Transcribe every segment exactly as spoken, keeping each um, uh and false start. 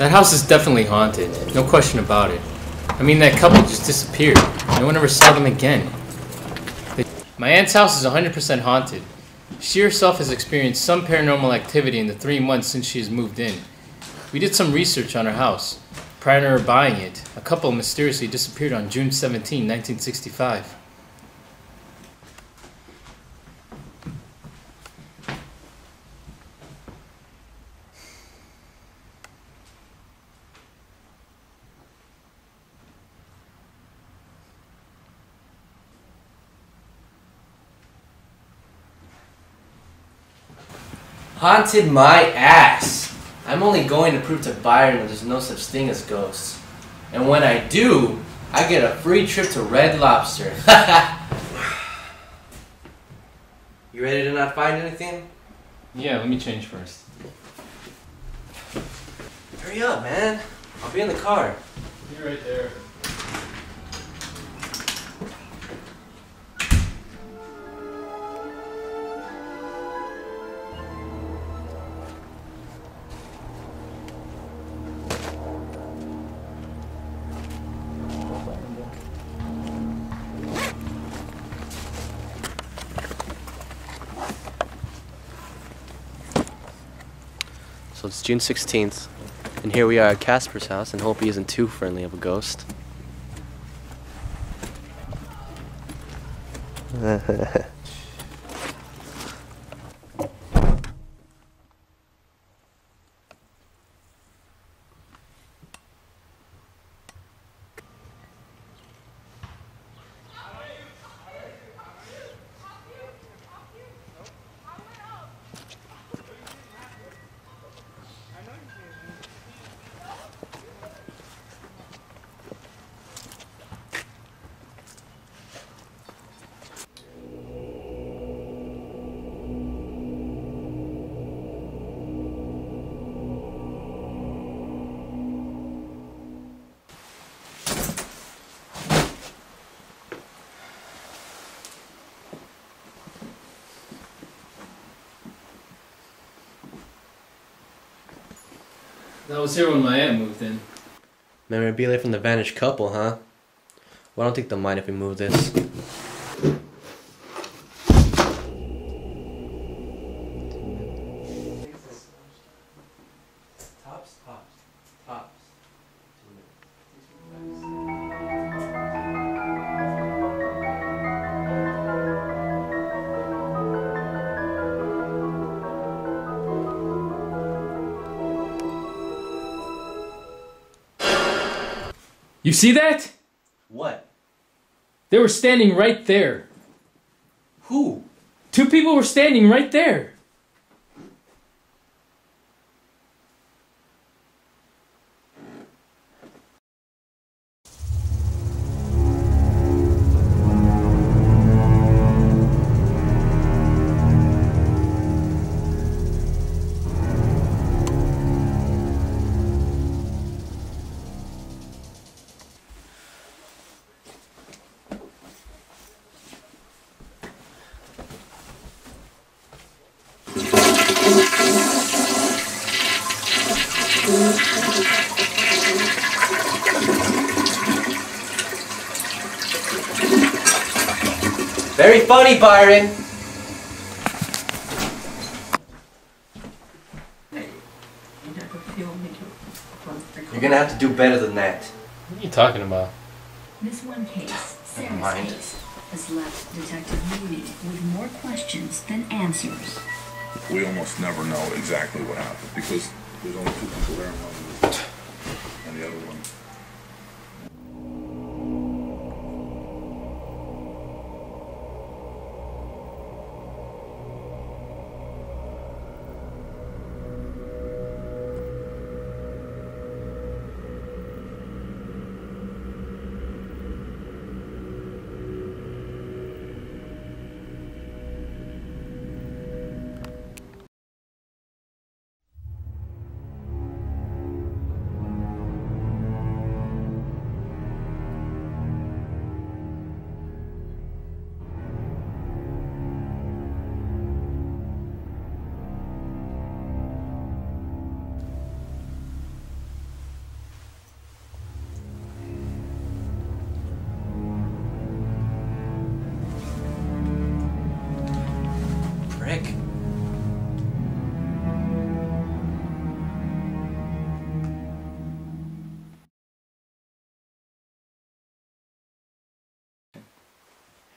That house is definitely haunted. No question about it. I mean, that couple just disappeared. No one ever saw them again. They... My aunt's house is one hundred percent haunted. She herself has experienced some paranormal activity in the three months since she has moved in. We did some research on her house. Prior to her buying it, a couple mysteriously disappeared on June seventeenth, nineteen sixty-five. Haunted my ass. I'm only going to prove to Byron that there's no such thing as ghosts. And when I do, I get a free trip to Red Lobster. You ready to not find anything? Yeah, let me change first. Hurry up, man. I'll be in the car. You're right there. So it's June sixteenth, and here we are at Casper's house, and hope he isn't too friendly of a ghost. That was here when my aunt moved in. Memorabilia from the vanished couple, huh? Well, I don't think they'll mind if we move this. Tops, tops, tops. You see that? What? They were standing right there. Who? Two people were standing right there. Very funny, Byron. You're gonna have to do better than that. What are you talking about? This one case, Never Sarah's mind. case, has left Detective Moody with more questions than answers. We almost never know exactly what happened because there's only two people there, one and the other one.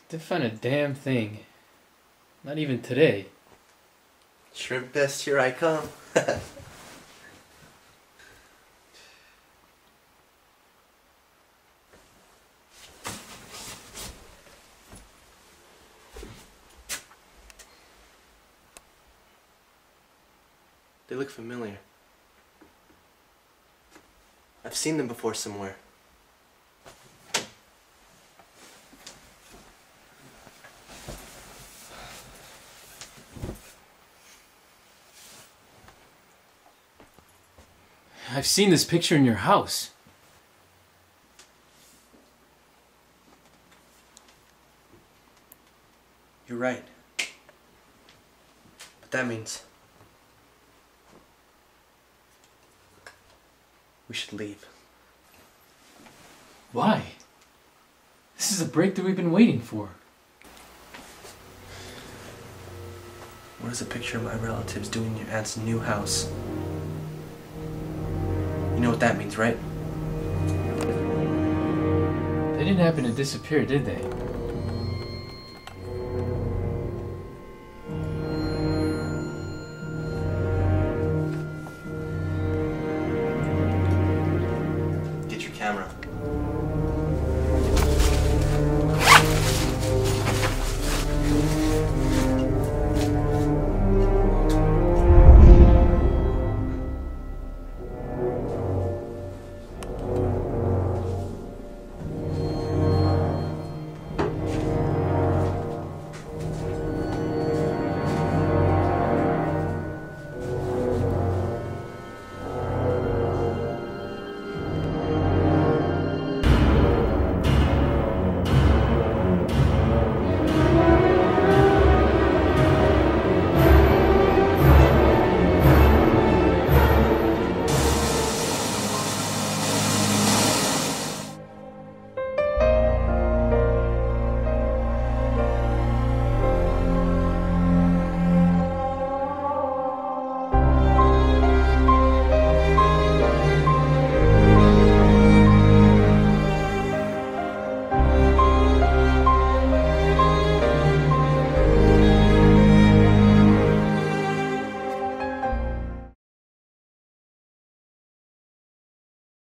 Didn't find a damn thing. Not even today. Shrimp fest, here I come. They look familiar. I've seen them before somewhere. I've seen this picture in your house. You're right. But that means we should leave. Why? This is a breakthrough we've been waiting for. What does a picture of my relatives doing in your aunt's new house? You know what that means, right? They didn't happen to disappear, did they?